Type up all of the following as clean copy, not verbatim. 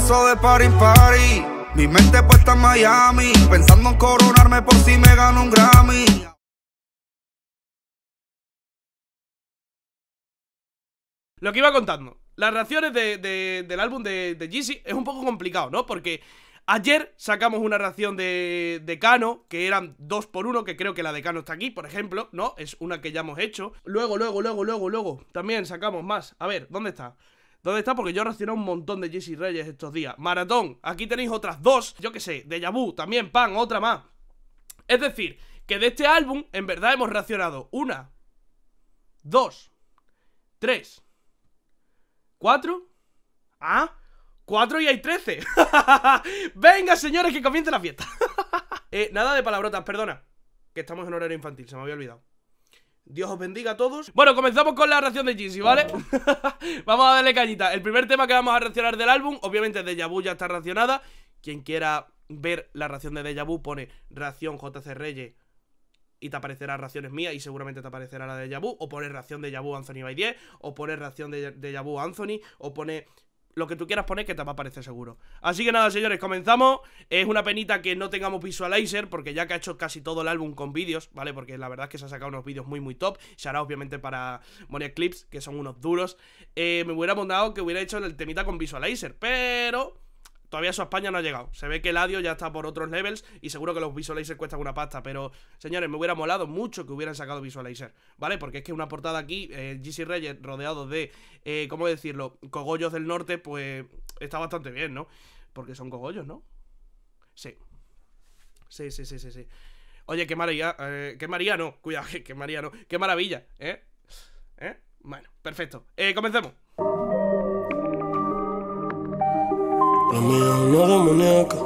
paso de party en party. Mi mente puesta en Miami, pensando en coronarme por si me gano un Grammy. Lo que iba contando, las reacciones del álbum de Yeezy es un poco complicado, ¿no? Porque ayer sacamos una reacción de Kano, que eran 2x1, que creo que la de Kano está aquí, por ejemplo, ¿no? Es una que ya hemos hecho. Luego, también sacamos más. A ver, ¿dónde está? ¿Dónde está? Porque yo he reaccionado un montón de Yeezy Reyes estos días. Maratón, aquí tenéis otras dos. Yo qué sé, Deja Vu, también, pan, otra más. Es decir, que de este álbum, en verdad hemos reaccionado 1, 2, 3, 4. Ah, 4 y hay 13. Venga, señores, que comience la fiesta. Nada de palabrotas, perdona, que estamos en horario infantil, se me había olvidado. Dios os bendiga a todos. Bueno, comenzamos con la reacción de Yeezy, ¿vale? Vamos a darle cañita. El primer tema que vamos a reaccionar del álbum, obviamente Deja Vu ya está reaccionada. Quien quiera ver la reacción de Deja Vu, pone reacción JC Reyes y te aparecerá reacciones mías y seguramente te aparecerá la de Deja Vu. O pone reacción de Deja Vu Anthony by 10, o pone reacción de Deja Vu Anthony, o pone lo que tú quieras poner que te va a aparecer seguro. Así que nada, señores, comenzamos. Es una penita que no tengamos visualizer, porque ya que ha hecho casi todo el álbum con vídeos, ¿vale? Porque la verdad es que se ha sacado unos vídeos muy top. Shout out obviamente para Monia Clips, que son unos duros. Me hubiera mandado que hubiera hecho el temita con visualizer, pero todavía eso a España no ha llegado. Se ve que el audio ya está por otros levels y seguro que los visualizers cuestan una pasta. Pero, señores, me hubiera molado mucho que hubieran sacado visualizer, ¿vale? Porque es que una portada aquí, Yeezy Reyes rodeado de, ¿cómo decirlo? Cogollos del norte, pues está bastante bien, ¿no? Porque son cogollos, ¿no? Sí. Sí. Oye, qué maravilla, qué María no, cuidado, qué María no, qué maravilla, Bueno, perfecto, comencemos. La mía es una demoníaca.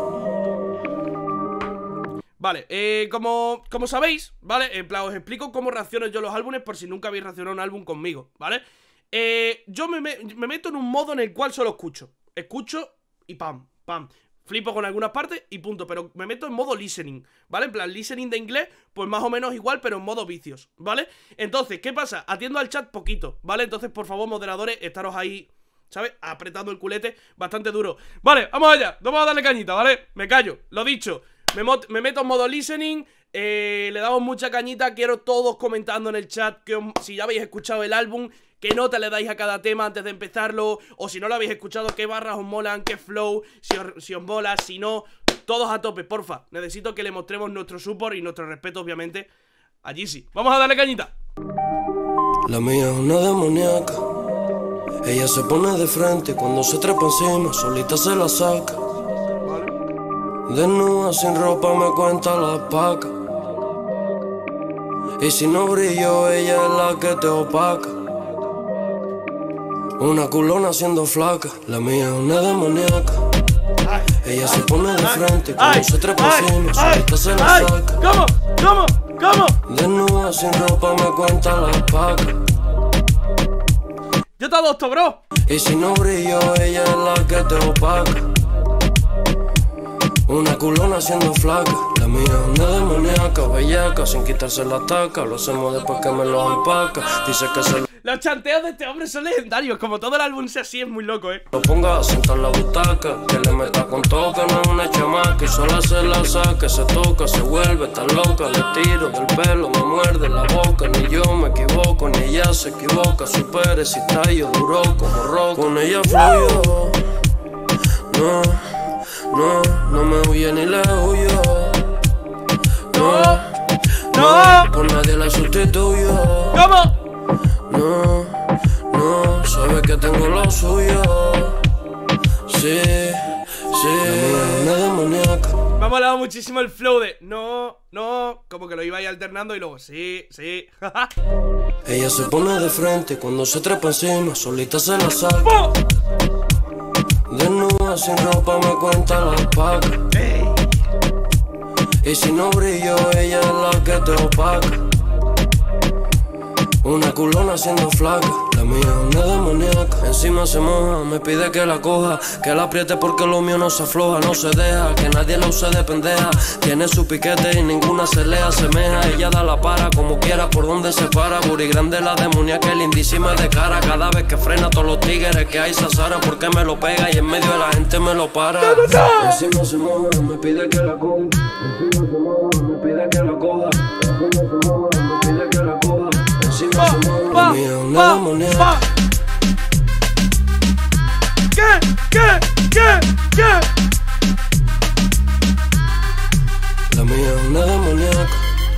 Vale, como sabéis, ¿vale? En plan, os explico cómo reacciono yo a los álbumes por si nunca habéis reaccionado a un álbum conmigo, ¿vale? Yo me meto en un modo en el cual solo escucho. Escucho y pam. Flipo con algunas partes y punto, pero me meto en modo listening, ¿vale? En plan, listening de inglés, pues más o menos igual, pero en modo vicios, ¿vale? Entonces, ¿qué pasa? Atiendo al chat poquito, ¿vale? Entonces, por favor, moderadores, estaros ahí, ¿sabes? Apretando el culete bastante duro. Vale, vamos allá, vamos a darle cañita, ¿vale? Me callo, lo dicho. Me meto en modo listening, le damos mucha cañita. Quiero todos comentando en el chat que si ya habéis escuchado el álbum, qué nota le dais a cada tema antes de empezarlo. O si no lo habéis escuchado, qué barras os molan, qué flow, si os mola, si no. Todos a tope, porfa. Necesito que le mostremos nuestro support y nuestro respeto, obviamente, a Yeezy. Vamos a darle cañita. La mía es una demoníaca. Ella se pone de frente cuando se trepa encima, solita se la saca. Desnuda sin ropa me cuenta la paca. Y si no brillo, ella es la que te opaca. Una culona siendo flaca, la mía es una demoníaca. Ella se pone de frente cuando se trepa encima, solita se la saca. ¿Cómo? Desnuda sin ropa me cuenta la paca. Yo te adopto, bro. Y si no brillo, ella es la que te opaca. Una culona siendo flaca, la mía es una demoníaca, bellaca, sin quitarse la taca. Lo hacemos después que me los empaca. Dice que se Los chanteos de este hombre son legendarios. Como todo el álbum sea así, es muy loco, lo ponga a sentar la butaca, que le meta con toca, no es una chamaca. Y sola se la saca, se toca, se vuelve tan loca. Le tiro del pelo, me muerde la boca. Ni yo me equivoco, ni ella se equivoca. Supere si tallo duro como rock. Con ella fluyo, no me huye ni le huyo. No, por nadie la sustituyo. ¿Cómo? No, sabe que tengo lo suyo. Sí, una demoníaca. Me ha molado muchísimo el flow de no, como que lo iba ahí alternando y luego sí. Ella se pone de frente cuando se trepa encima, solita se la saca. Desnuda sin ropa me cuenta la paca. Y si no brillo, ella es la que te opaca. Una culona siendo flaca, La mía es una demoníaca, encima se moja, me pide que la coja, que la apriete porque lo mío no se afloja, no se deja, que nadie la use de pendeja. Tiene su piquete y ninguna se le asemeja. Ella da la para como quiera, por donde se para. Buri grande la demoníaca, lindísima de cara. Cada vez que frena todos los tigres que hay se azaran, porque me lo pega y en medio de la gente me lo para. Encima se moja, me pide que la coja, encima se moja, me pide que la coja, encima se moja, me pide que la coja, encima se moja. La mía es una demoníaca. ¿Qué? La mía es una demoníaca.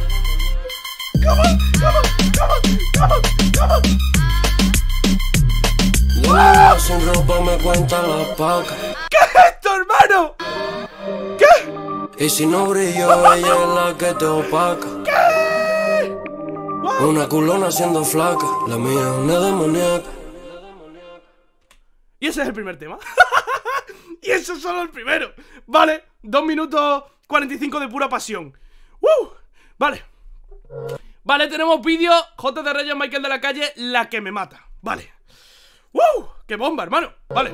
Wow, sin ropa me cuenta la paca. ¿Qué es esto, hermano? ¿Qué? Y si no brillo, ella es la que te opaca. ¿Qué? Una culona siendo flaca. La mía es una demoníaca. Y ese es el primer tema. Y eso es solo el primero. Vale, 2 minutos 45 de pura pasión. Vale. Vale, tenemos vídeo. J de Reyes, Michael de la Calle, La que me mata. Vale. ¡Qué bomba, hermano! Vale.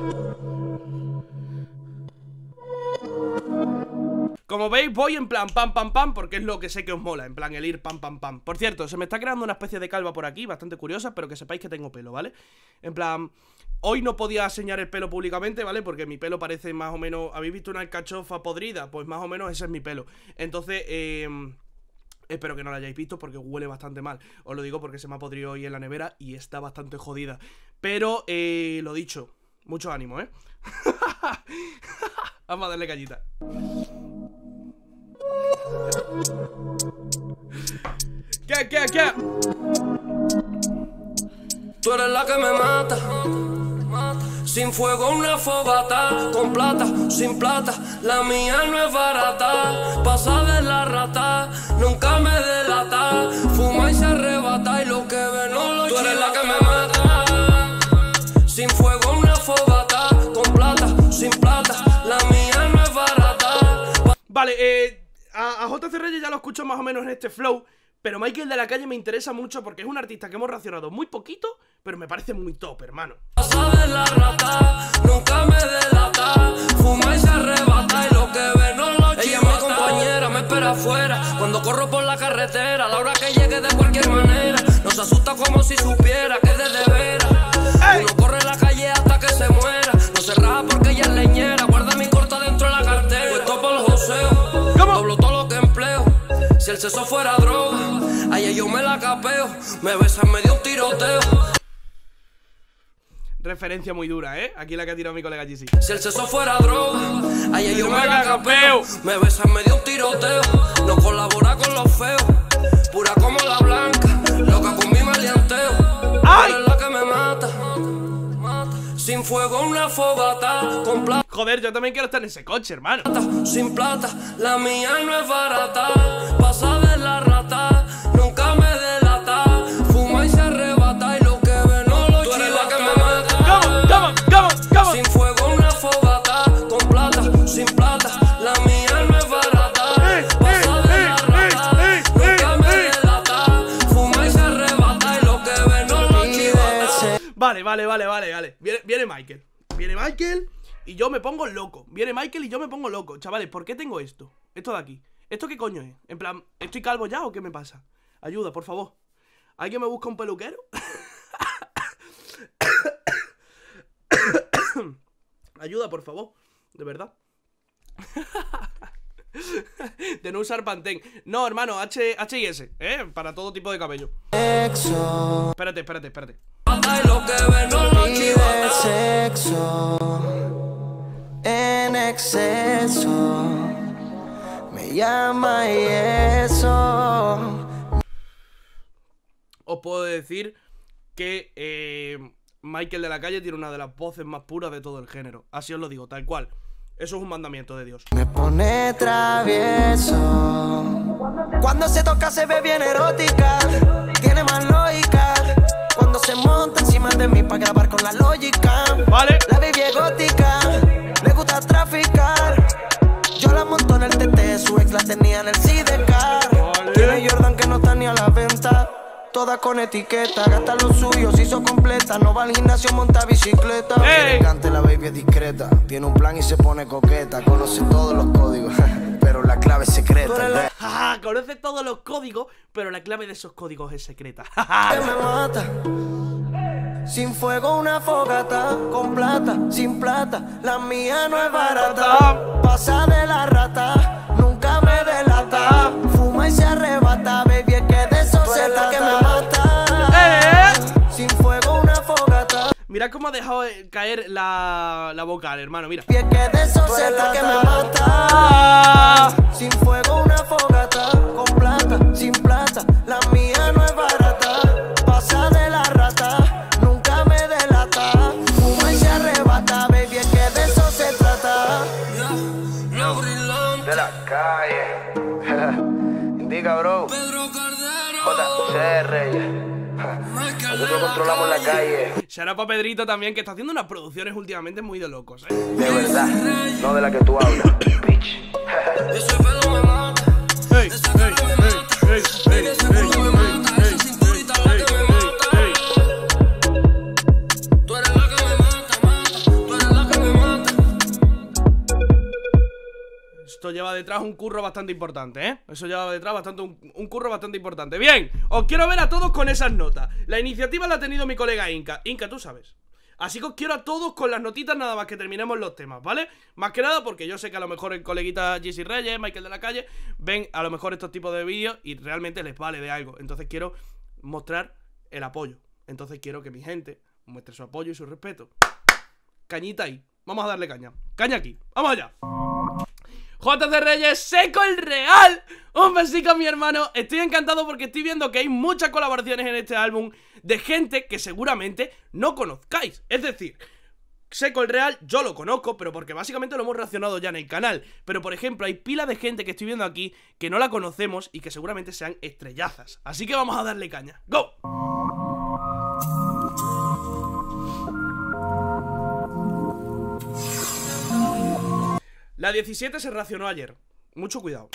Como veis, voy en plan pam, pam, pam, porque es lo que sé que os mola, en plan el ir pam, pam, pam. Por cierto, se me está creando una especie de calva por aquí, bastante curiosa, pero que sepáis que tengo pelo, ¿vale? En plan, hoy no podía enseñar el pelo públicamente, ¿vale? Porque mi pelo parece más o menos... ¿Habéis visto una alcachofa podrida? Pues más o menos ese es mi pelo. Entonces, espero que no la hayáis visto porque huele bastante mal. Os lo digo porque se me ha podrido hoy en la nevera y está bastante jodida. Pero, lo dicho, mucho ánimo, ¿eh? Vamos a darle cañita. ¿Qué? Tú eres la que me mata. Sin fuego una fogata, con plata, sin plata, la mía no es barata. Pasa de la rata, nunca me delata. Fuma y se arrebata y lo que ve no lo chivata. Tú eres la que me mata. Sin fuego una fogata, con plata, sin plata, la mía no es barata. Vale, a JC Reyes ya lo escucho más o menos en este flow. Pero Michael de la Calle me interesa mucho porque es un artista que hemos reaccionado muy poquito, pero me parece muy top, hermano. Pasa de la rata, nunca me delata. Fuma y se arrebata y lo que ve no lo chivata. Ella es mi compañera, me espera afuera cuando corro por la carretera. A la hora que llegue de cualquier manera, nos asusta como si supiera que es de veras. Uno corre la calle hasta que se muera. No se raja porque ella es leñera. Guarda mi corta dentro de la cartera. Pues topo el joseo, doblo todo lo que empleo. Si el sexo fuera droga, ayer yo me la capeo. Me besan medio un tiroteo. Referencia muy dura, ¿eh? Aquí la que ha tirado mi colega GC. Si el sexo fuera droga, ayer yo me la capeo. Me besan medio un tiroteo. No colabora con los feos. Pura como la blanca, loca con mi maleanteo. ¡Ay! Es la que me mata. Sin fuego una fogata, con plata. Joder, yo también quiero estar en ese coche, hermano. Sin plata, la mía no es barata. Pasa de la rata, nunca me delata. Fuma y se arrebata y lo que ve no lo chivata. Tú eres la que me mata. Sin fuego una fogata, con plata, sin plata, la mía no es barata. Pasa de la rata, nunca me delata. Fuma y se arrebata y lo que ve no lo chivata. Vale. Viene Michael. Viene Michael y yo me pongo loco. Viene Michael y yo me pongo loco. Chavales, ¿por qué tengo esto? Esto de aquí. ¿Esto qué coño es? En plan, ¿estoy calvo ya o qué me pasa? Ayuda, por favor. ¿Alguien me busca un peluquero? Ayuda, por favor. De verdad. De no usar Pantene. No, hermano, H&S, para todo tipo de cabello. Espérate. Lo que ve no lo chivata. Sexo en exceso me llama y eso. Os puedo decir que Michael de la Calle tiene una de las voces más puras de todo el género. Así os lo digo, tal cual. Eso es un mandamiento de Dios. Me pone travieso. Cuando se toca se ve bien erótica. Tiene más lógica. Cuando se monta encima de mí para grabar con la lógica. Vale. La baby es gótica. Le gusta traficar. Yo la monto en el TT. Su ex la tenía en el sidecar. Vale. Tiene Jordan que no está ni a la venta. todas con etiqueta. Gasta lo suyo, se hizo completa. No va al gimnasio, monta bicicleta. Elegante, la baby es discreta. Tiene un plan y se pone coqueta. Conoce todos los códigos, pero la clave es secreta. Conoce todos los códigos, pero la clave de esos códigos es secreta. Que me mata. Sin fuego una fogata, con plata, sin plata, la mía no es barata. Pasa de la rata, nunca me delata. Fuma y se arrebata, baby, es que de eso se trata. Que me mata. Sin fuego una fogata. Mira cómo ha dejado caer la vocal, hermano, mira. Y es que de eso se trata. Que me mata. Sin fuego una fogata, con plata, sin plata, la mía no es barata. Pasa de la rata, nunca me delata. Fuma y se arrebata, baby, es que de eso se trata. De la calle. Indica, bro. JC Reyes. Nosotros controlamos la calle. Shout out pa' Pedrito también, que está haciendo unas producciones últimamente muy de locos, De verdad, no de la que tú hablas, bitch. Ese pelo me mata. Hey, Esa cara me mata. Ese culo me mata. Esa cinturita la que me mata. Tú eres la que me mata, Tú eres la que me mata. Esto lleva detrás un curro bastante importante, ¿eh? Eso lleva detrás un curro bastante importante. Bien, os quiero ver a todos con esas notas. La iniciativa la ha tenido mi colega Inca. Inca, tú sabes. Así que os quiero a todos con las notitas nada más que terminemos los temas, ¿vale? Más que nada porque yo sé que a lo mejor el coleguita Jesse Reyes, Michael de la Calle, ven a lo mejor estos tipos de vídeos y realmente les vale de algo. Entonces quiero mostrar el apoyo. Entonces quiero que mi gente muestre su apoyo y su respeto. Cañita ahí. Vamos a darle caña. Caña aquí. Vamos allá. JC Reyes, Seco el Real. Un besico a mi hermano. Estoy encantado porque estoy viendo que hay muchas colaboraciones en este álbum de gente que seguramente no conozcáis. Es decir, Seco el Real yo lo conozco, pero porque básicamente lo hemos reaccionado ya en el canal. Pero por ejemplo hay pila de gente que estoy viendo aquí que no la conocemos y que seguramente sean estrellazas. Así que vamos a darle caña. ¡Go! La 17 se reaccionó ayer. Mucho cuidado.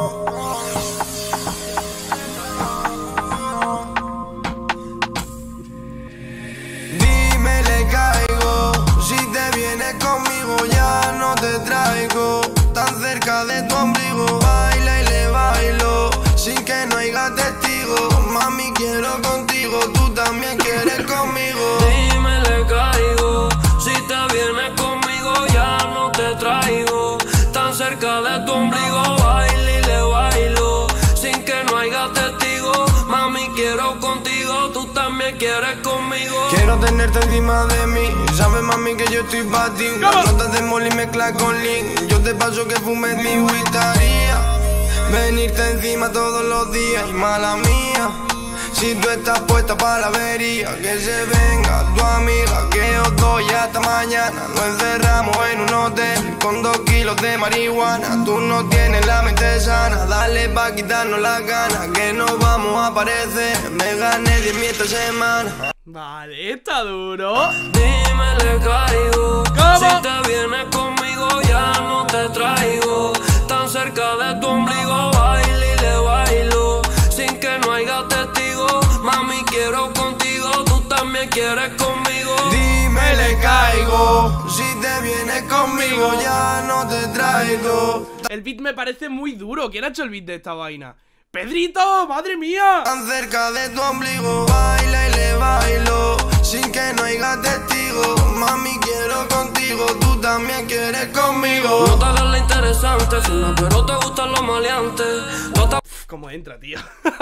Dime, le caigo. Si te vienes conmigo ya no te traigo. Tan cerca de tu ombligo. Baila y le bailo sin que no haya testigos. Mami, quiero contigo. Tú también quieres conmigo. Dime, le caigo. Si te vienes conmigo ya no te traigo. Tan cerca de tu ombligo, baila y le bailo sin que no haya testigos. Mami, quiero contigo, tú también quieres conmigo. Quiero tenerte encima de mí. Sabes, mami, que yo estoy pa' ti. Notas de molly mezcla con lean. Yo te paso que fumes mi gustaría venirte encima todos los días. Y mala mía, si tú estás puesta para la avería, que se venga tu amiga, que os doy hasta mañana. Nos encerramos en un hotel con 2 kilos de marihuana. Tú no tienes la mente sana, dale pa' quitarnos las ganas, que nos vamos a aparecer. Me gané 10 esta semana. Vale, está duro. Dime, le caigo. ¿Cómo? Si te vienes conmigo ya no te traigo. Tan cerca de tu ombligo, baila y le bailo sin que no haya testigos. Mami, quiero contigo, tú también quieres conmigo. Dime, le caigo. Si te vienes conmigo ya no te traigo. El beat me parece muy duro. ¿Quién ha hecho el beat de esta vaina? ¡Pedrito! ¡Madre mía! Tan cerca de tu ombligo, baila y le bailo sin que no haya testigos. Mami, quiero contigo, tú también quieres conmigo. No te hagas la interesante, fina, pero te gustan los maleantes. ¿Cómo entra, tío?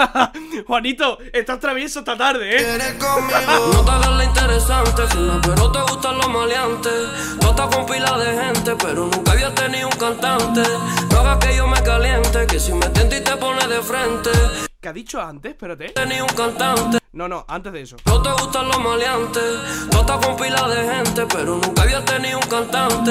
Juanito, estás travieso esta tarde, ¿eh? ¿Quieres conmigo? No te hagas la interesante, fina, pero te gustan los maleantes. Tú estás con pila de gente, pero nunca había tenido un cantante. No hagas que yo me caliente, que si me tienta y te pone de frente. ¿Qué ha dicho antes? Espérate. Tenía un cantante. No, antes de eso. No te gustan los maleantes. Tú estás con pila de gente, pero nunca había tenido un cantante.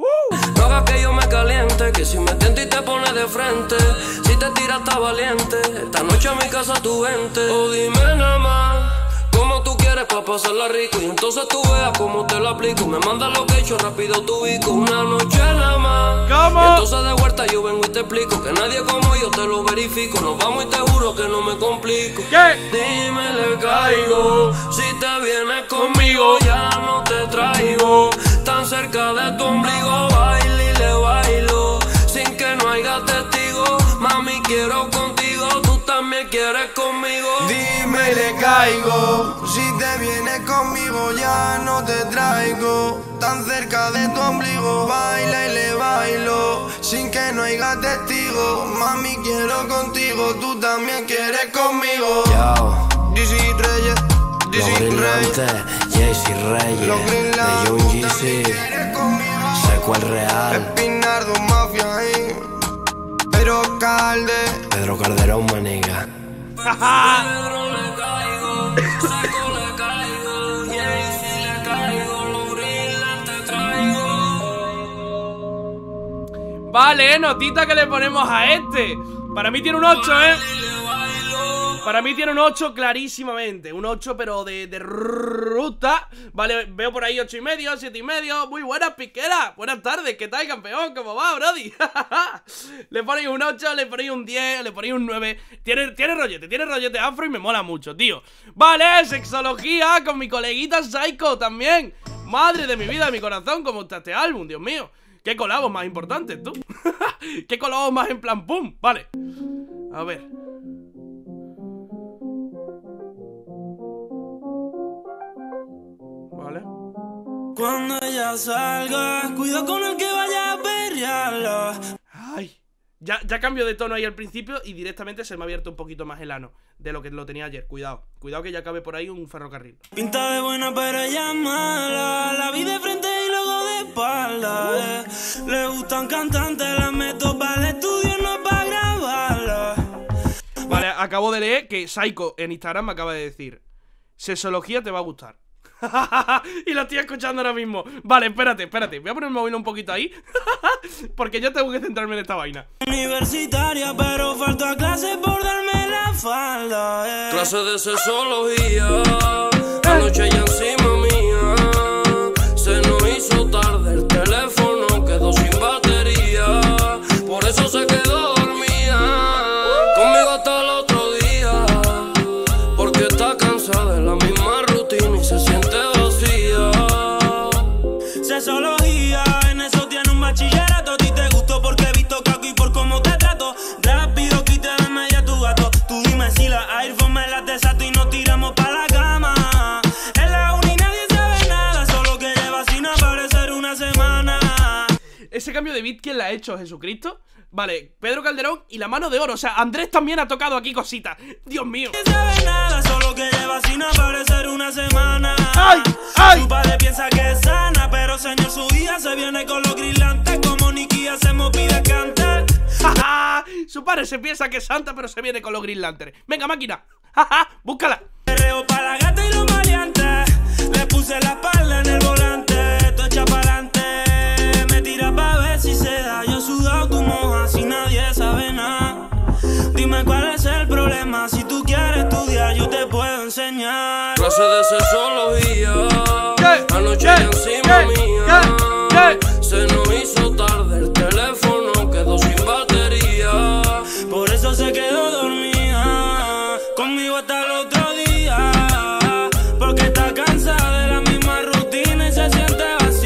No hagas que yo me caliente, que si me tienta y te pone de frente. Si te tiras está valiente, esta noche a mi casa tú vente. O dime nada más cómo tú quieres pa' pasarla rico, y entonces tú veas cómo te lo aplico. Me mandas lo que he hecho, rápido tu ubico. Una noche nada más, ¿Cómo? Y entonces de vuelta yo vengo y te explico que nadie como yo te lo verifico. Nos vamos y te juro que no me complico. ¿Qué? Dime le caigo, si te vienes conmigo ya no te traigo. Tan cerca de tu ombligo bailo y le bailo, sin que no haya testigo. Mami quiero contigo, tú también quieres conmigo. Dime y le caigo, si te vienes conmigo ya no te traigo. Tan cerca de tu ombligo, baila y le bailo, sin que no haya testigo. Mami quiero contigo, tú también quieres conmigo. Yo, DC Reyes, los DC Reyes, brillantes, Jaycee Reyes, los de Greenland, Young tú Jeezy, también quieres conmigo. sé cuál real, Espinardo, Mafia ahí, pero Calde. Pedro Calderón, maniga. Pedro le caigo, Seco le caigo, Jaycee le caigo, los brillantes traigo. Vale, notita que le ponemos a este. Para mí tiene un 8, Para mí tiene un 8 clarísimamente. Un 8 pero de ruta. Vale, veo por ahí 8,5, 7,5. Muy buenas, piquera. Buenas tardes, ¿qué tal, campeón? ¿Cómo va, brody? Le ponéis un 8, le ponéis un 10, le ponéis un 9. Tiene rollete afro y me mola mucho, tío. Vale, sexología con mi coleguita Psycho también. Madre de mi vida, de mi corazón, ¿cómo está este álbum, Dios mío? ¿Qué colabos más importantes, tú? ¿Qué colabos más en plan pum? Vale. A ver. Vale. Cuando ella salga, cuida con el que vaya a perrearla. Ay. Ya cambio de tono ahí al principio y directamente se me ha abierto un poquito más el ano de lo que lo tenía ayer. Cuidado. Cuidado que ya cabe por ahí un ferrocarril. Pinta de buena pero ella es mala. La vi de frente y luego de espalda. Le gustan cantantes, la meto para el estudio, no para grabarla. Vale, acabo de leer que Psycho en Instagram me acaba de decir: sexología te va a gustar. Y lo estoy escuchando ahora mismo. Vale, espérate. Voy a poner el móvil un poquito ahí. Porque yo tengo que centrarme en esta vaina. Universitaria, pero falto a clase por darme la falda. Clase de sexología, anoche ya encima mía. Se nos hizo tarde, el teléfono quedó sin batería. Por eso se quedó dormida conmigo hasta el otro día. Porque está cansada de la misma rutina y se siente vacía. Sexología, en eso tiene un bachillerato. A ti te gustó porque he visto caco y por cómo te trato. Rápido quítale media tu gato. Tú dime si la iPhone me las desato y nos tiramos pa' la cama. En la uni nadie sabe nada, solo que lleva sin aparecer una semana. Ese cambio de beat, ¿quién la ha hecho? ¿Jesucristo? Vale, Pedro Calderón y la mano de oro. O sea, Andrés también ha tocado aquí cositas. Dios mío. No sabe nada, solo que lleva sin aparecer una semana. ¡Ay! ¡Ay! Su padre piensa que es sana, pero señor, su hija se viene con los grillantes. Como Nicky hacemos pide cantar. Su padre se piensa que es santa, pero se viene con los Green Lantern. Venga, máquina. ¡Ja! Búscala. Perreo pa' la gata y los maleantes. Le puse la espalda en el volante. Tú echa pa'lante. Me tira pa' ver si se da. Yo sudado, tú mojas y nadie sabe nada. Dime cuál es el problema. Si tú quieres estudiar, yo te puedo enseñar. Clase de sexología, anoche ya encima mía. Se nos hizo tarde, el teléfono quedó sin batería. Por eso se quedó dormida conmigo hasta el otro día. Porque está cansada de la misma rutina y se siente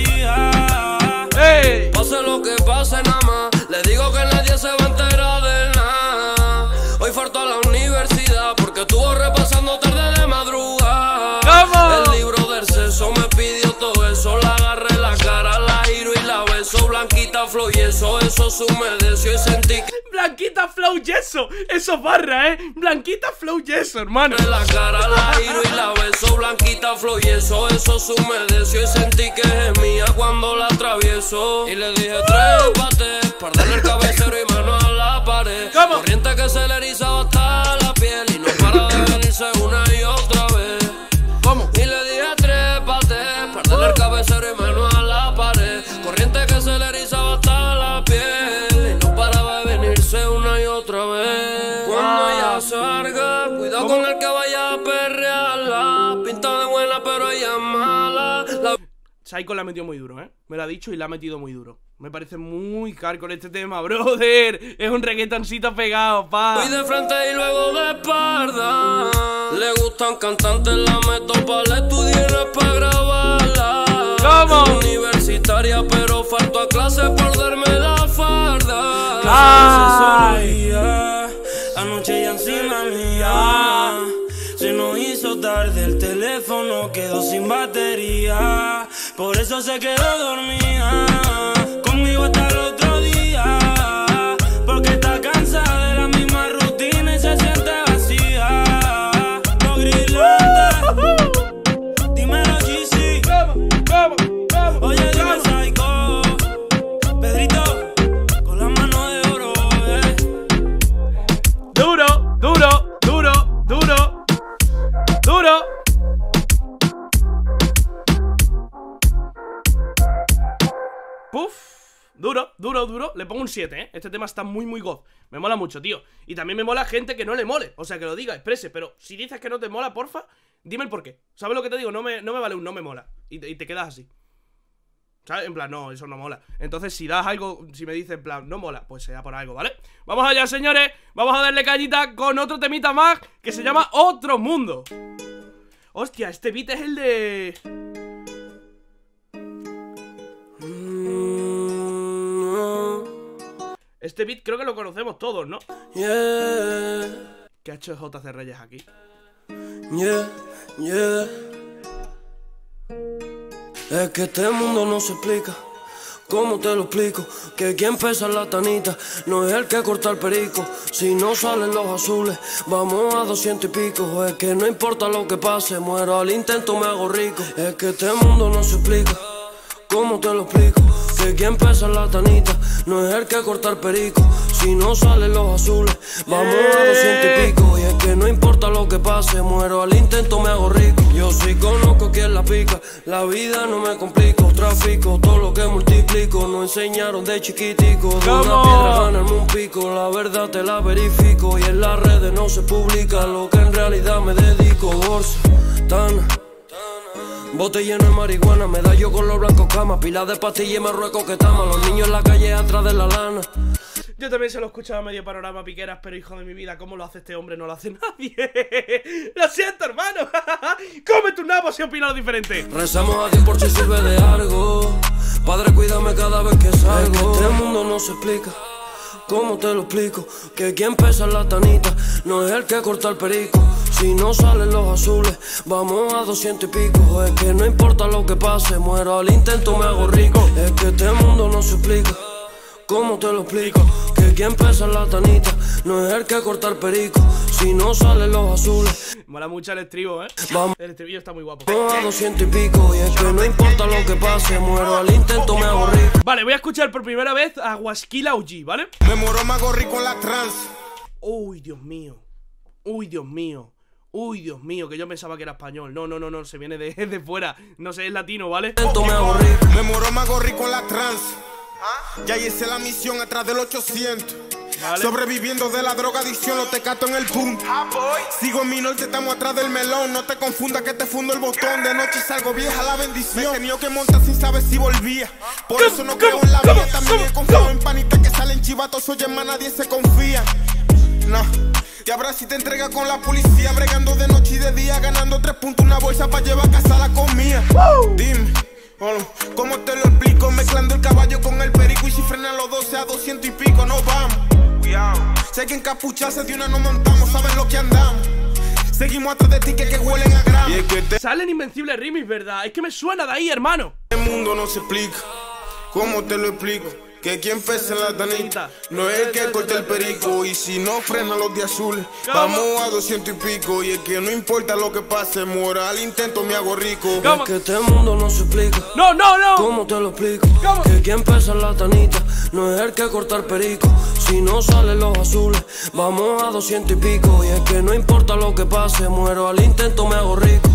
vacía. ¡Ey! Pase lo que pase nada más, le digo que nadie se va a enterar de nada. Hoy faltó a la universidad porque estuvo repasando tarde de madrugada. ¿Cómo? El libro del sexo me pidió todo eso. La agarré la cara, la giro y la beso. Blanquita flow y eso se humedeció y sentí que Blanquita flow yeso. Eso barra, Blanquita flow yeso, hermano. la cara, la giro y la beso. Blanquita flow y eso se humedeció y sentí que gemía cuando la atravieso. Y le dije trépate, para darle el cabecero y mano a la pared. ¿Cómo? Corriente que se le erizaba hasta la piel y no para de venirse una y otra vez. ¿Cómo? Y le dije trépate, para darle el cabecero y mano a la pared. Corriente que se le erizaba hasta la piel y no paraba de venirse una y otra vez. Cuando ella salga, cuidado con el que vaya a perrearla. Pinta de buena pero ella es mala. Psycho la ha metido muy duro, Me lo ha dicho y la ha metido muy duro. Me parece muy hardcore este tema, brother. Es un reggaetoncito pegado, pa. Voy de frente y luego de espalda. Le gustan cantantes, la meto para el estudio y no es para grabarla. ¿Cómo? Universitaria, pero falto a clase por darme la farda. ¡Ay! Anoche ya encima mía. Se nos hizo tarde, el teléfono quedó sin batería. Por eso se quedó dormida. Conmigo hasta el otro día. Porque está cansada de la misma rutina y se siente vacía. No grilante. Dímelo, GC. Oye, dime, Psycho. Pedrito, con la mano de oro, Duro, duro, duro, duro. Duro. Puf. Duro, duro, duro. Le pongo un 7, ¿eh? Este tema está muy, muy god. Me mola mucho, tío. Y también me mola gente que no le mole. O sea, que lo diga, exprese. Pero si dices que no te mola, porfa, dime el porqué. ¿Sabes lo que te digo? No me vale un no me mola. Y te quedas así. ¿Sabes? En plan, no, eso no mola. Entonces, si das algo, si me dices, en plan, no mola, pues sea por algo, ¿vale? Vamos allá, señores. Vamos a darle cañita con otro temita más que se llama Otro Mundo. Hostia, este beat es el de... Este beat creo que lo conocemos todos, ¿no? Yeah, ¿Qué ha hecho JC Reyes aquí? yeah, yeah. Es que este mundo no se explica. ¿Cómo te lo explico? Que quien pesa la tanita no es el que corta el perico. Si no salen los azules, vamos a 200 y pico. Es que no importa lo que pase, muero al intento, me hago rico. Es que este mundo no se explica. ¿Cómo te lo explico? Que quien pesa la tanita no es el que corta el perico. Si no salen los azules, vamos a 200 y pico. Y es que no importa lo que pase, muero al intento, me hago rico. Yo sí conozco quien la pica, la vida no me complico. Trafico todo lo que multiplico, nos enseñaron de chiquitico. De una piedra ganarme un pico, la verdad te la verifico. Y en las redes no se publica lo que en realidad me dedico. Bolsa, Tana, bote lleno de marihuana, medallo con los blancos cama, pila de pastillas y Marruecos que tama, los niños en la calle atrás de la lana. Yo también se lo escuchaba medio panorama, Piqueras, pero hijo de mi vida, ¿cómo lo hace este hombre? No lo hace nadie. Lo siento, hermano. Come tu nabo si opina lo diferente. Rezamos a Dios por si sirve de algo. Padre, cuídame cada vez que salgo. Es que este mundo no se explica. ¿Cómo te lo explico? Que quien pesa la tanita no es el que corta el perico. Si no salen los azules, vamos a 200 y pico. Es que no importa lo que pase, muero al intento, me hago rico. Es que este mundo no se explica. ¿Cómo te lo explico? Que quien pesa la tanita no es el que corta el perico. Si no salen los azules, mola mucho el estribo, ¿eh? vamos. El estribillo está muy guapo. A 200 y pico. Y es que no importa lo que pase, muero al intento, me hago rico. Vale, voy a escuchar por primera vez a Guasquila OG, ¿vale? Me moro, me hago rico en la trance. Uy, Dios mío. Uy, Dios mío. Uy, Dios mío, que yo pensaba que era español. No, no, no, no, se viene de fuera. No sé, es latino, ¿vale? Me hago rico. Me moro, me hago rico en la trance. Ya hice la misión atrás del 800. Vale. Sobreviviendo de la drogadicción, lo te cato en el punto. Sigo en mi norte, estamos atrás del melón. No te confundas que te fundo el botón. De noche salgo vieja la bendición. Me he tenido que montar sin saber si volvía. Por eso no creo en la vida. También he confiado en panitas que salen chivatos. Oye, más nadie se confía. No. Y ahora si te entrega con la policía, bregando de noche y de día, ganando 3 puntos, una bolsa para llevar a casa la comida. Dime, ¿cómo te lo explico? Mezclando el caballo con el perico y si frenan los 12 a 200 y pico, nos vamos. Cuidado. Sé que encapucharse de una no montamos, saben lo que andamos. Seguimos atrás de ti que huelen a grama. Y es que este Salen Invencible Remix, ¿verdad? Es que me suena de ahí, hermano. mundo no se explica. ¿Cómo te lo explico? Que quien pesa en la tanita no es el que corta el perico. Y si no frena los de azules, vamos a 200 y pico. Y es que no importa lo que pase, muera al intento, me hago rico. Es que este mundo no se explica. No, no, no. ¿Cómo te lo explico? Que quien pesa en la tanita no es el que corta el perico. Si no salen los azules, vamos a 200 y pico. Y es que no importa lo que pase, muero al intento, me hago rico.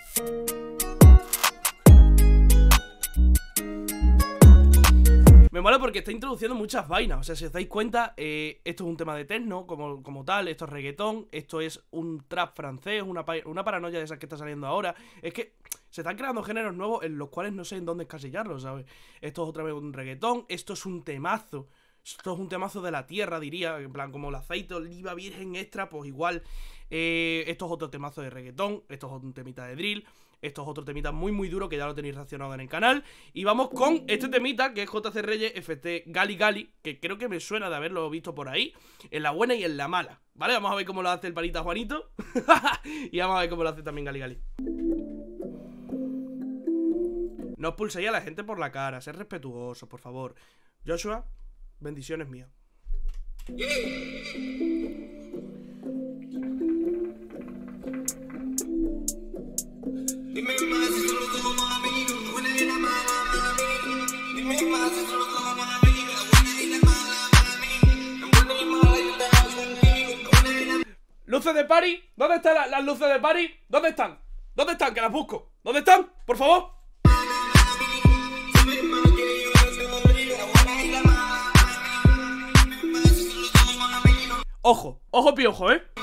Me ¿vale? Porque está introduciendo muchas vainas. O sea, si os dais cuenta, esto es un tema de techno como tal, esto es reggaetón, esto es un trap francés, una paranoia de esas que está saliendo ahora. Es que se están creando géneros nuevos en los cuales no sé en dónde encasillarlos, ¿sabes? Esto es otra vez un reggaetón, esto es un temazo. Esto es un temazo de la tierra, diría. En plan, como el aceite, oliva, virgen, extra, pues igual. Esto es otro temazo de reggaetón. Esto es un temita de drill. Esto es otro temita muy muy duro que ya lo tenéis reaccionado en el canal. Y vamos con este temita que es JC Reyes FT Gali Gali, que creo que me suena de haberlo visto por ahí, en la buena y en la mala, ¿vale? Vamos a ver cómo lo hace el panita Juanito. Y vamos a ver cómo lo hace también Gali Gali. No os pulséis a la gente por la cara, sed respetuosos, por favor. Joshua, bendiciones mías. Luces de party, ¿dónde están las luces de party? ¿Dónde están? ¿Dónde están? Que las busco. ¿Dónde están? Por favor. Ojo, ojo piojo, ¿eh?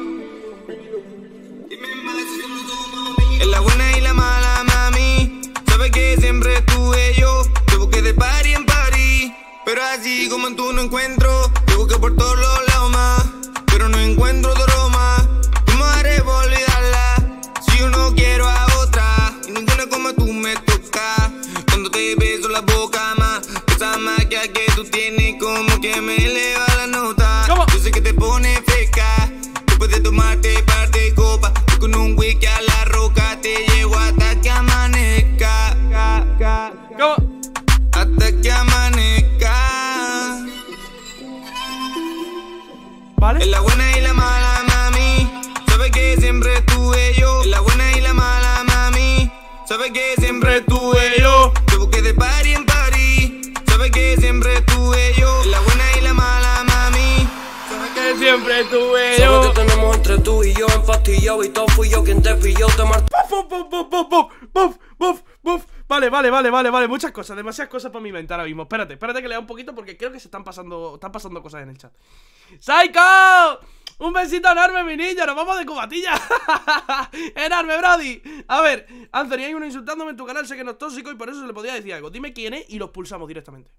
En la buena y la mala, mami. Sabes que siempre estuve yo. Te busqué de party en party, pero así como en tú no encuentro. Te busqué por todos los lados más, pero no encuentro tu aroma. ¿Cómo haré por olvidarla si yo no quiero a otra? Y ninguna como tú me toca. Cuando te beso la boca más, esa magia que tú tienes como que me eleva la nota. ¿Cómo? Yo sé que te pone fresca. Tú puedes tomarte parte de copa. Yo con un whisky a la roca te llevo hasta que amanezca. ¿Cómo? Hasta que amanezca. ¿Vale? En la buena y la mala, mami. Sabes que siempre estuve yo. En la buena y la mala, mami. Sabes que siempre estuve yo. Te busqué de party en party. Sabes que siempre estuve yo. En la buena y la mala, mami. Sabes que siempre estuve yo. Sabes que tenemos entre tú y yo empastillado y todo fui yo quien te pilló, te martó. Vale, muchas cosas, demasiadas cosas para mi mente ahora mismo. Espérate que lea un poquito porque creo que están pasando cosas en el chat. ¡Psycho! Un besito enorme, mi niño, nos vamos de cubatilla. Enorme, Brody. A ver, Anthony, hay uno insultándome en tu canal, sé que no es tóxico y por eso se le podía decir algo. Dime quién es y los pulsamos directamente.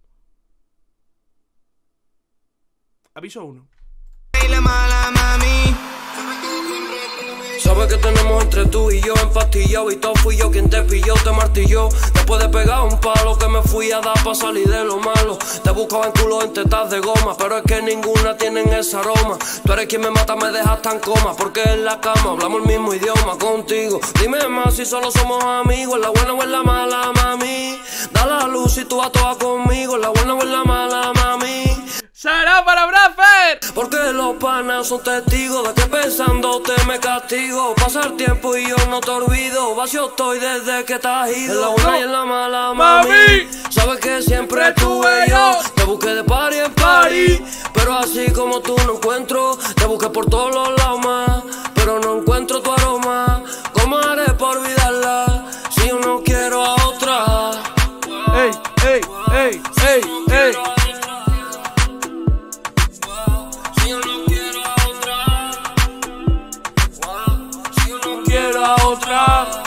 Aviso 1. Y la mala, mami. Sabes que tenemos entre tú y yo empastillado y todo fui yo quien te pilló, te martilló. Después de pegar un palo que me fui a dar pa' salir de lo malo. Te buscaba en culo en tetas de goma, pero es que ninguna tienen ese aroma. Tú eres quien me mata, me dejas tan coma, porque en la cama hablamos el mismo idioma contigo. Dime más si solo somos amigos, en la buena o en la mala, mami. Da la luz si tú vas toda conmigo, en la buena o en la mala, mami. ¡Será para Bradford! Porque los panas son testigos de que pensándote me castigo. Pasa el tiempo y yo no te olvido. Vacío estoy desde que te has ido. En la buena y en la mala, mami. Sabes que siempre estuve yo. Te busqué de party en party, pero así como tú no encuentro. Te busqué por todos los lados más, pero no encuentro tu aroma. ¿Cómo haré por olvidarla si yo no quiero a otra? ¡Ey, ey, ey, ey, ey! Otra.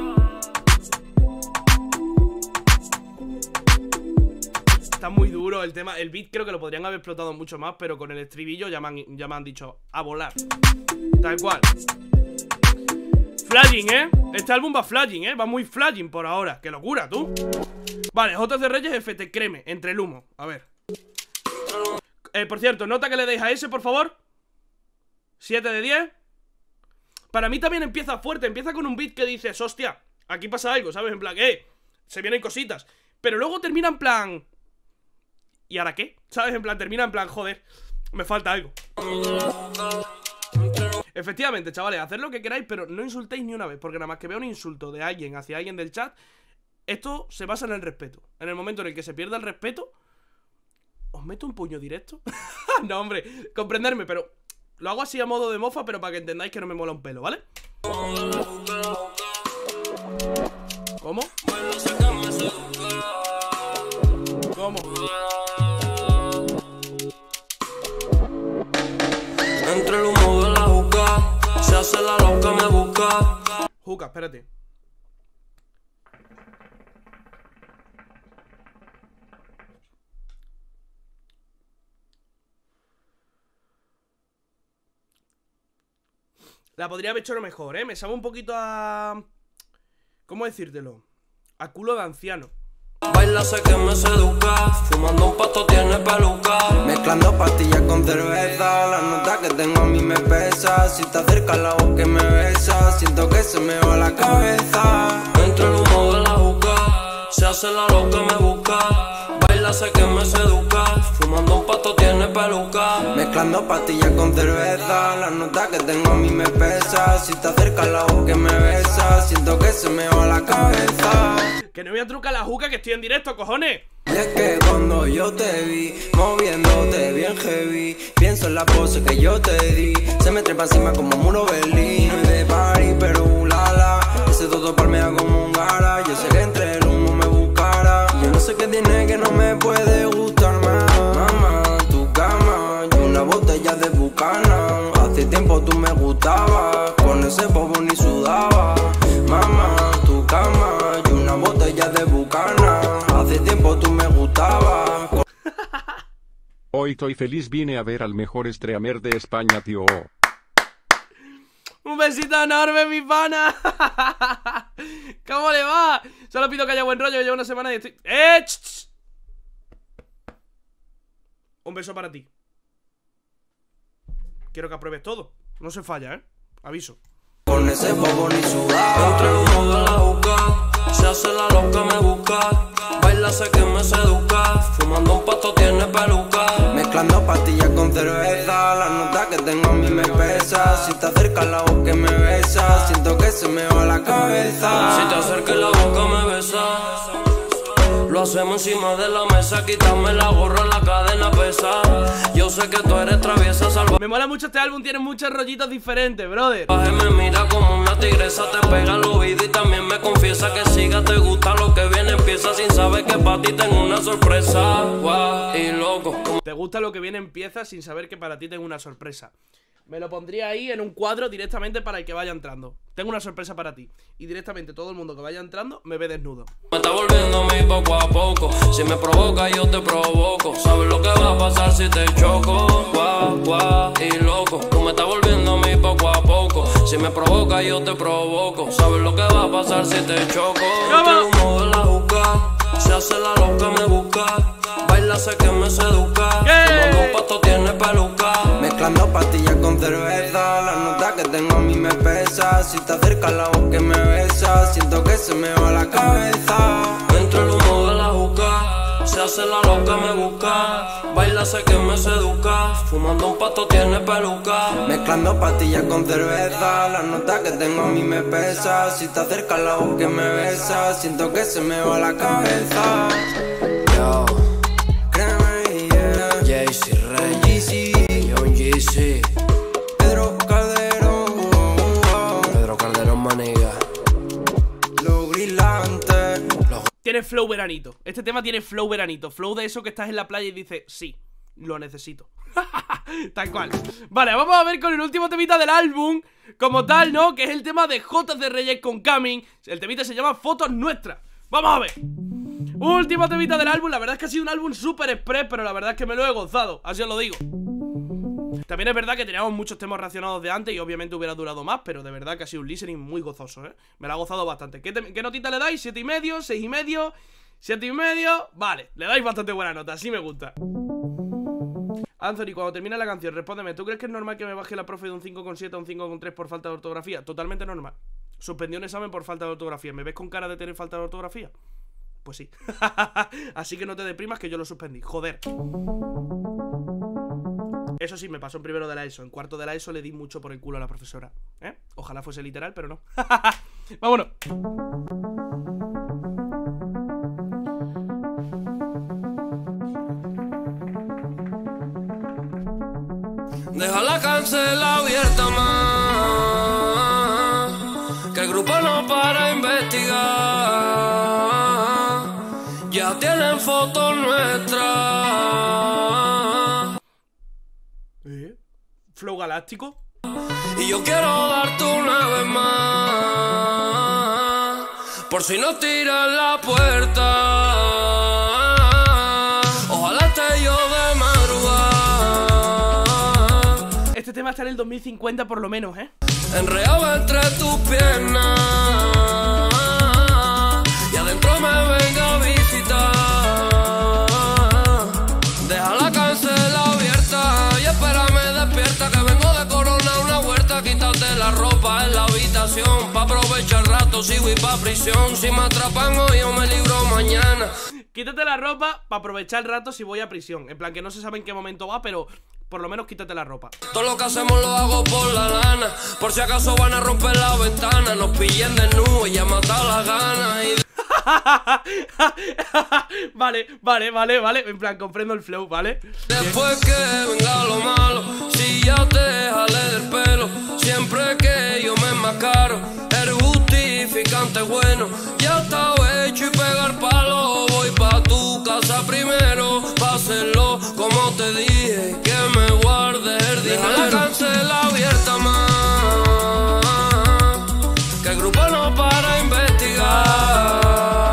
Está muy duro el tema. El beat creo que lo podrían haber explotado mucho más, pero con el estribillo ya me han dicho a volar. Tal cual. Flagging, este álbum va flagging, va muy flagging por ahora. ¡Qué locura, tú! Vale, JC Reyes FT Creme, entre el humo. A ver. Por cierto, nota que le deis a ese, por favor. 7 de 10. Para mí también empieza fuerte, empieza con un beat que dices, hostia, aquí pasa algo, ¿sabes? En plan, se vienen cositas. Pero luego termina en plan, ¿y ahora qué? ¿Sabes? En plan, termina en plan, joder, me falta algo. Efectivamente, chavales, haced lo que queráis, pero no insultéis ni una vez, porque nada más que vea un insulto de alguien hacia alguien del chat, esto se basa en el respeto. En el momento en el que se pierda el respeto, ¿os meto un puño directo? No, hombre, comprenderme, pero... Lo hago así a modo de mofa, pero para que entendáis que no me mola un pelo, ¿vale? ¿Cómo? ¿Cómo? espérate. La podría haber hecho lo mejor, ¿eh? Me sabe un poquito a... ¿Cómo decírtelo? A culo de anciano. Baila sé que me seduca, fumando un pasto tiene peluca. Mezclando pastillas con cerveza, la nota que tengo a mí me pesa. Si te acercas la voz que me besa, siento que se me va la cabeza. Entre el humo de la juca, se hace la loca me busca. Baila sé que me seduca, fumando un pasto tiene peluca. Mezclando pastillas con cerveza, la nota que tengo a mí me pesa. Si te acercas la voz que me besa, siento que se me va la cabeza. Que no voy a trucar la juca, que estoy en directo, cojones. Y es que cuando yo te vi, moviéndote bien heavy, pienso en la pose que yo te di. Se me trepa encima como un muro Berlín. No es de party, pero ulala, ese todo palmea como un gara. Yo sé que entre el humo me buscara. Yo no sé qué tiene que no me puede gustar más. Mamá, tu cama y una botella de Buchanan. Hace tiempo tú me gustabas, con ese bobo ni sudaba. Mamá, tu cama y una botella de Buchanan. Hace tiempo tú me gustabas. Hoy estoy feliz, vine a ver al mejor streamer de España, tío. Un besito enorme, mi pana. ¿Cómo le va? Solo pido que haya buen rollo, llevo una semana y estoy... ¡Ch! Un beso para ti. Quiero que apruebes todo. No se falla, ¿eh? Aviso. Con ese bobo ni sudaba. Entre el humo de la juca, se hace la loca me busca. Baila sé que me seduca, fumando un pasto tiene peluca. Mezclando pastillas con cerveza, la nota que tengo a mí me pesa. Si te acercas la voz que me besa, siento que se me va la cabeza. Si te acercas la boca me besa. Lo hacemos encima de la mesa, quítame la gorra, la cadena pesa. Yo sé que tú eres traviesa, salvaje. Me mola mucho este álbum, tiene muchos rollitos diferentes, brother. Me mira como una tigresa, te pega al oído y también me confiesa que siga, te gusta lo que viene, empieza sin saber que para ti tengo una sorpresa. Guau, y loco. Te gusta lo que viene, empieza sin saber que para ti tengo una sorpresa. Me lo pondría ahí en un cuadro directamente para el que vaya entrando. Tengo una sorpresa para ti. Y directamente todo el mundo que vaya entrando me ve desnudo. Me está volviendo a mí poco a poco. Si me provoca yo te provoco. ¿Sabes lo que va a pasar si te choco? Guau, guau, y loco. Tú me estás volviendo a mí poco a poco. Si me provoca yo te provoco. ¿Sabes lo que va a pasar si te choco? Entre el humo de la juca, se hace la loca me busca. Baila sé que me seduca. Fumando un pasto tiene peluca. Mezclando pastillas con cerveza, la nota que tengo a mí me pesa. Si te acercas la voz que me besa, siento que se me va la cabeza. Entre el humo de la juca, se hace la loca me busca. Baila sé que me seduca, fumando un pasto tiene peluca. Mezclando pastillas con cerveza, la nota que tengo a mí me pesa. Si te acercas la voz que me besa, siento que se me va la cabeza. Yo, Créeme, yeah. Jay-Z Rey, Yeezy, Young Jeezy, Pedro Calderón, Pedro Calderón Maniga. los brillantes. Tiene flow veranito. Este tema tiene flow veranito. Flow de eso que estás en la playa y dices, sí, lo necesito. Tal cual. Vale, vamos a ver con el último temita del álbum como tal, ¿no? Que es el tema de JC Reyes con Camin. El temita se llama Fotos Nuestras. Vamos a ver. Último temita del álbum. La verdad es que ha sido un álbum súper express, pero la verdad es que me lo he gozado, así os lo digo. También es verdad que teníamos muchos temas relacionados de antes y obviamente hubiera durado más, pero de verdad que ha sido un listening muy gozoso, ¿eh? Me lo ha gozado bastante. ¿Qué notita le dais? ¿7,5? ¿6,5? ¿7,5? Vale, le dais bastante buena nota, así me gusta. Anthony, cuando termina la canción, respóndeme, ¿tú crees que es normal que me baje la profe de un 5,7 a un 5,3 por falta de ortografía? Totalmente normal. Suspendió un examen por falta de ortografía. ¿Me ves con cara de tener falta de ortografía? Pues sí. Así que no te deprimas que yo lo suspendí. Joder. Eso sí, me pasó en primero de la ESO. En cuarto de la ESO le di mucho por el culo a la profesora, ¿eh? Ojalá fuese literal, pero no. Vámonos. Deja la cárcel abierta más, que el grupo no para investigar. Ya tienen fotos nuestras. ¿Flow galáctico? Y yo quiero darte una vez más, por si no tiras la puerta. Ojalá esté yo de madrugada. Este tema está en el 2050 por lo menos, ¿eh? Enredado entre tus piernas y adentro me venga a visitar. Deja la cárcel abierta y espérame despierta, que vengo de coronar una huerta. Quítate la ropa en la habitación, pa' aprovechar el rato si voy pa' prisión. Si me atrapan hoy yo me libro mañana. Quítate la ropa para aprovechar el rato si voy a prisión. En plan que no se sabe en qué momento va, pero por lo menos quítate la ropa. Todo lo que hacemos lo hago por la lana, por si acaso van a romper la ventana. Nos pillen desnudos y ya matado las ganas y... Vale. En plan, comprendo el flow, ¿vale? Después que venga lo malo, si ya te jalé del pelo, siempre que yo me enmascaro, el justificante bueno ya está hecho y pegar palo. Voy pa' tu casa primero, pa' hacerlo como te dije, que me guardes el dinero. Deja la cárcel abierta más, que el grupo no para investigar.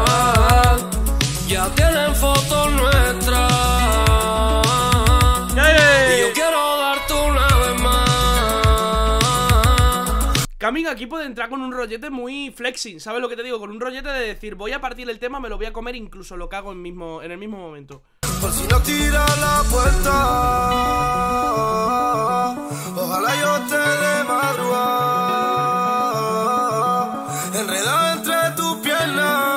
Ya tienen fotos nuestras. Y yo quiero darte una vez más. Camin aquí puede entrar con un rollete muy flexing, ¿sabes lo que te digo? Con un rollete de decir, voy a partir el tema, me lo voy a comer, incluso lo cago en el mismo momento. Por si no tira la puerta, ojalá yo esté de madrugada, enredado entre tus piernas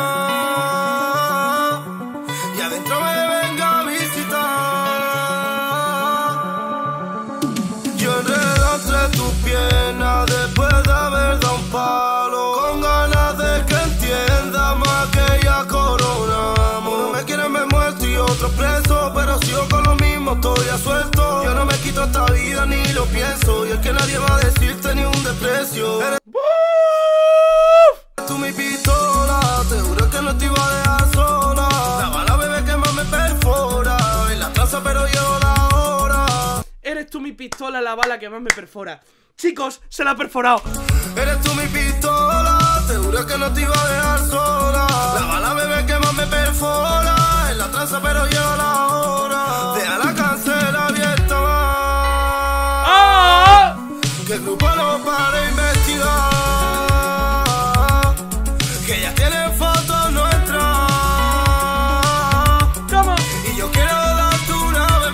y adentro me venga a visitar. Yo enredado entre tus piernas después de haber dado un palo, con ganas de que entienda más que ya coronamos. No me quieren ver muerto y otro preso, pero sigo con lo mismo, estoy a suelto. Yo no me quito esta vida ni lo pienso, y es que nadie va a decirte ni un desprecio. Eres tú mi pistola, te juro que no te iba a dejar sola. La bala bebé que más me perfora, en la traza pero llevo la hora. Eres tú mi pistola, la bala que más me perfora. Chicos, se la ha perforado. Eres tú mi pistola, te juro que no te iba a dejar sola. La bala bebé que más me perfora, en la traza pero llevo la hora. Deja la cárcel abierta más, que el grupo no para investigar, que ya tienen fotos nuestras. ¿Cómo? Y yo quiero darte una vez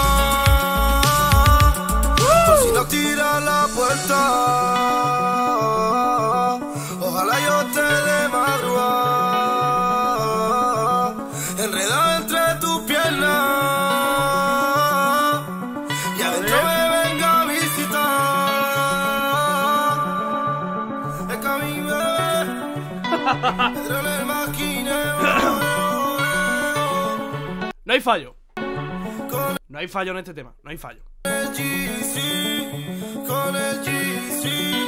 más, por si no tiras la puerta, ojalá yo esté de madrugada, enredado entre tus piernas y adentro me venga a visitar. Es que a mí me duele el maquineo. No hay fallo. No hay fallo en este tema, no hay fallo. El GC, con el GC.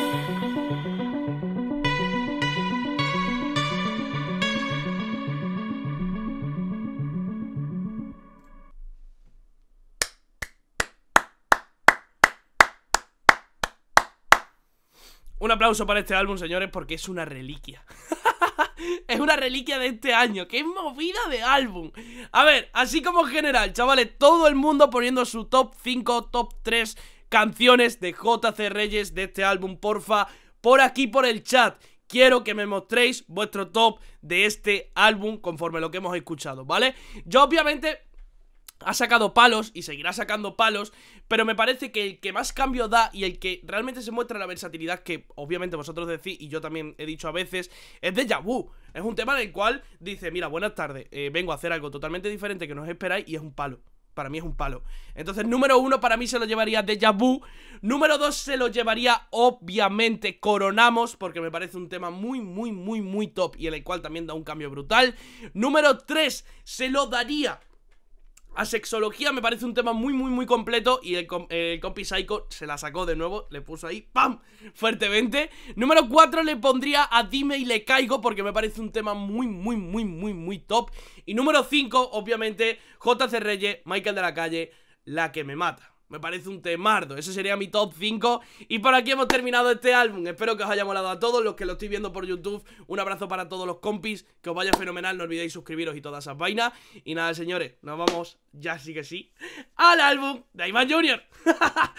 Un aplauso para este álbum, señores, porque es una reliquia. Es una reliquia de este año. ¡Qué movida de álbum! A ver, así como en general, chavales, todo el mundo poniendo su top 5, top 3 canciones de JC Reyes de este álbum, porfa, por aquí por el chat. Quiero que me mostréis vuestro top de este álbum conforme lo que hemos escuchado, ¿vale? Yo obviamente ha sacado palos y seguirá sacando palos, pero me parece que el que más cambio da y el que realmente se muestra la versatilidad que obviamente vosotros decís y yo también he dicho a veces, es Deja Vu. Es un tema en el cual dice, mira, buenas tardes, vengo a hacer algo totalmente diferente que no os esperáis y es un palo. Para mí es un palo. Entonces, número 1 para mí se lo llevaría Deja Vu. Número 2 se lo llevaría, obviamente, Coronamos, porque me parece un tema muy top y en el cual también da un cambio brutal. Número 3 se lo daría a Sexología, me parece un tema muy completo y el compi Psycho se la sacó de nuevo, le puso ahí, ¡pam!, fuertemente. Número 4 le pondría a Dime y le caigo porque me parece un tema muy top. Y número 5, obviamente, JC Reyes, Michael de la Calle, La que me mata. Me parece un temardo. Ese sería mi top 5. Y por aquí hemos terminado este álbum. Espero que os haya molado a todos los que lo estoy viendo por YouTube. Un abrazo para todos los compis. Que os vaya fenomenal. No olvidéis suscribiros y todas esas vainas. Y nada, señores, nos vamos, ya sí que sí, al álbum de Iman Jr.